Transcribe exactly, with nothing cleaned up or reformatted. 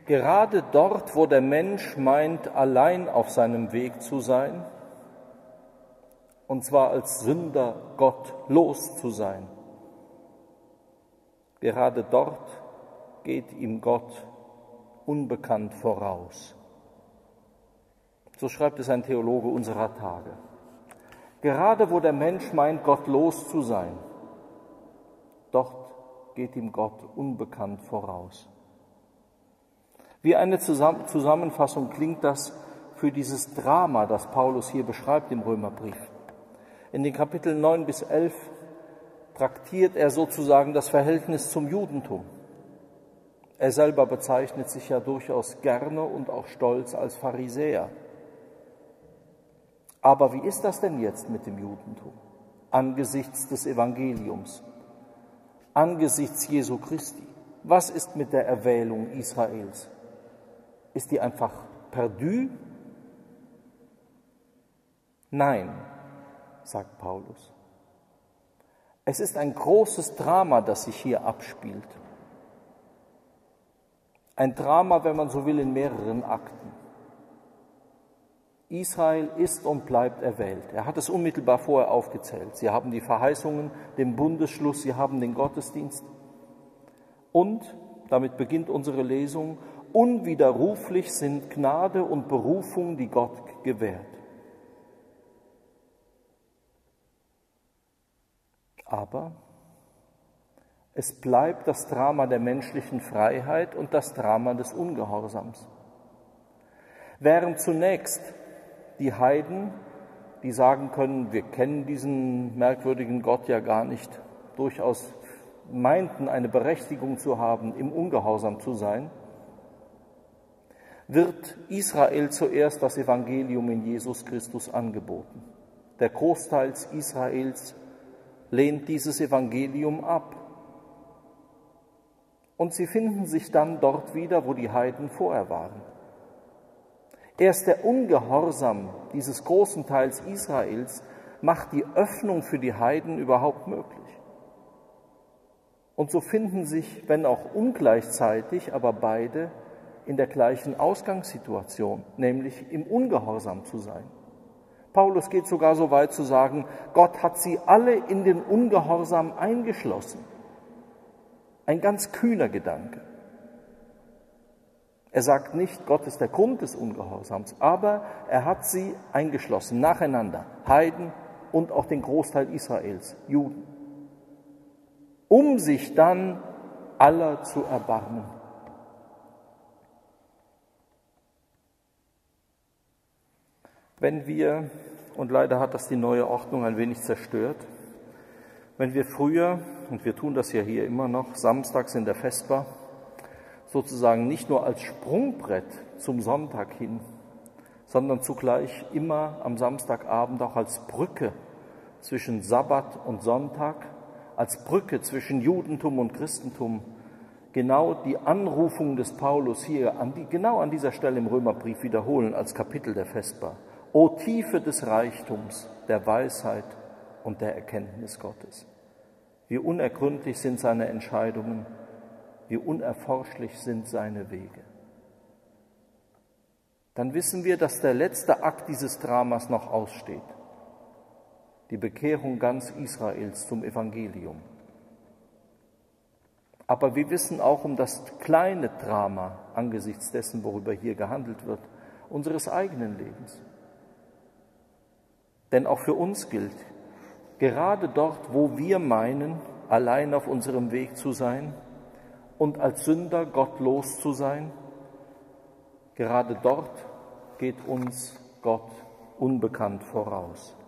Gerade dort, wo der Mensch meint, allein auf seinem Weg zu sein, und zwar als Sünder gottlos zu sein, gerade dort geht ihm Gott unbekannt voraus. So schreibt es ein Theologe unserer Tage. Gerade wo der Mensch meint, gottlos zu sein, dort geht ihm Gott unbekannt voraus. Wie eine Zusammenfassung klingt das für dieses Drama, das Paulus hier beschreibt im Römerbrief. In den Kapiteln neun bis elf traktiert er sozusagen das Verhältnis zum Judentum. Er selber bezeichnet sich ja durchaus gerne und auch stolz als Pharisäer. Aber wie ist das denn jetzt mit dem Judentum? Angesichts des Evangeliums, angesichts Jesu Christi. Was ist mit der Erwählung Israels? Ist die einfach perdu? Nein, sagt Paulus. Es ist ein großes Drama, das sich hier abspielt. Ein Drama, wenn man so will, in mehreren Akten. Israel ist und bleibt erwählt. Er hat es unmittelbar vorher aufgezählt. Sie haben die Verheißungen, den Bundesschluss, sie haben den Gottesdienst. Und, damit beginnt unsere Lesung, unwiderruflich sind Gnade und Berufung, die Gott gewährt. Aber es bleibt das Drama der menschlichen Freiheit und das Drama des Ungehorsams. Während zunächst die Heiden, die sagen können, wir kennen diesen merkwürdigen Gott ja gar nicht, durchaus meinten, eine Berechtigung zu haben, im Ungehorsam zu sein, wird Israel zuerst das Evangelium in Jesus Christus angeboten. Der Großteil Israels lehnt dieses Evangelium ab. Und sie finden sich dann dort wieder, wo die Heiden vorher waren. Erst der Ungehorsam dieses großen Teils Israels macht die Öffnung für die Heiden überhaupt möglich. Und so finden sich, wenn auch ungleichzeitig, aber beide in der gleichen Ausgangssituation, nämlich im Ungehorsam zu sein. Paulus geht sogar so weit zu sagen, Gott hat sie alle in den Ungehorsam eingeschlossen. Ein ganz kühner Gedanke. Er sagt nicht, Gott ist der Grund des Ungehorsams, aber er hat sie eingeschlossen, nacheinander, Heiden und auch den Großteil Israels, Juden, um sich dann aller zu erbarmen. Wenn wir, und leider hat das die neue Ordnung ein wenig zerstört, wenn wir früher, und wir tun das ja hier immer noch, samstags in der Vesper, sozusagen nicht nur als Sprungbrett zum Sonntag hin, sondern zugleich immer am Samstagabend auch als Brücke zwischen Sabbat und Sonntag, als Brücke zwischen Judentum und Christentum, genau die Anrufung des Paulus hier, an die, genau an dieser Stelle im Römerbrief wiederholen als Kapitel der Vesper. O Tiefe des Reichtums, der Weisheit und der Erkenntnis Gottes. Wie unergründlich sind seine Entscheidungen, wie unerforschlich sind seine Wege. Dann wissen wir, dass der letzte Akt dieses Dramas noch aussteht. Die Bekehrung ganz Israels zum Evangelium. Aber wir wissen auch um das kleine Drama angesichts dessen, worüber hier gehandelt wird, unseres eigenen Lebens. Denn auch für uns gilt, gerade dort, wo wir meinen, allein auf unserem Weg zu sein und als Sünder gottlos zu sein, gerade dort geht uns Gott unbekannt voraus.